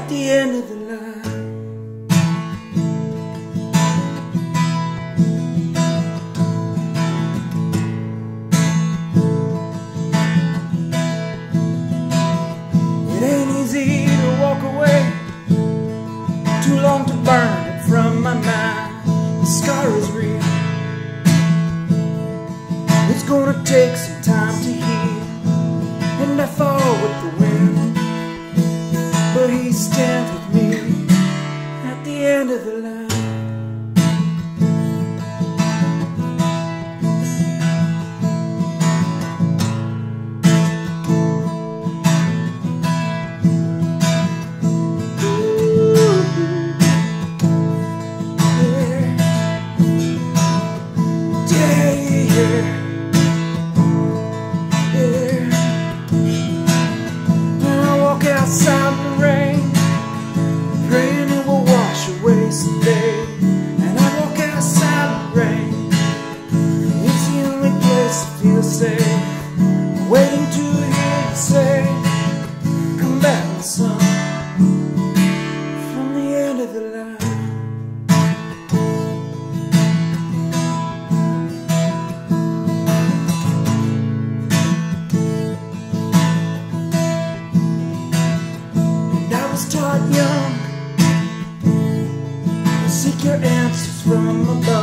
the end of the line. It ain't easy to walk away, too long to burn it from my mind. The scar is real, it's gonna take some time to heal, and I fall with the wind, but he stands with me at the end of the line. Outside the rain, praying it will wash away someday. And I walk outside the rain, it's the only place I feel safe, waiting to hear you say, come back, my son, from the end of the line. Taught young, seek your answers from above.